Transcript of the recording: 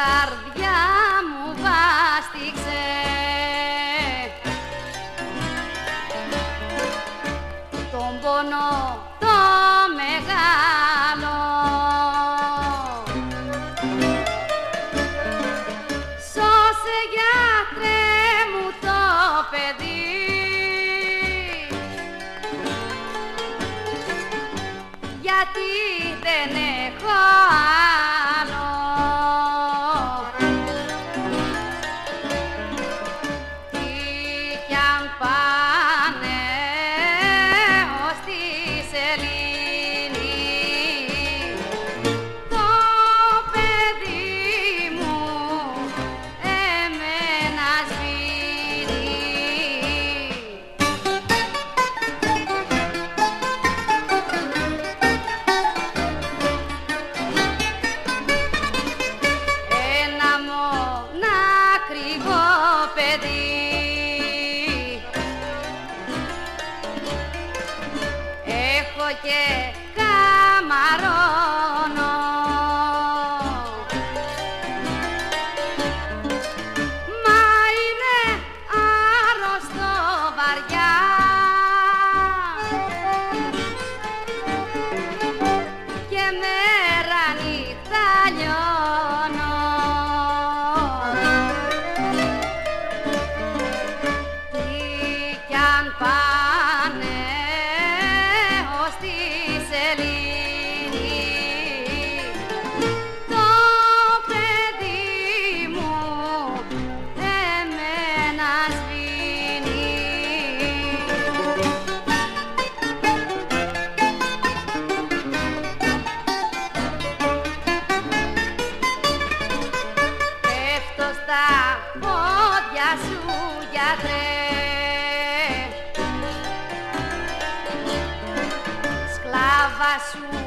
καρδιά μου βάστηξε τον πόνο το μεγάλο. Σώσε γιατρέ μου το παιδί, γιατί δεν έχω άλλο. Τι κι αν πάνε ως τη σελήνη, το παιδί μου εμένα σβήνει. Ένα μονάκριβο παιδί έχω και καμαρώνω, μα είναι άρρωστο βαριά και μέρα νύχτα λιώνω. Τι κι αν πάνε ως τη σελήνη, το παιδί μου εμένα σβήνει. Πέφτω στα πόδια σου γιατρέ, σκλάβα σου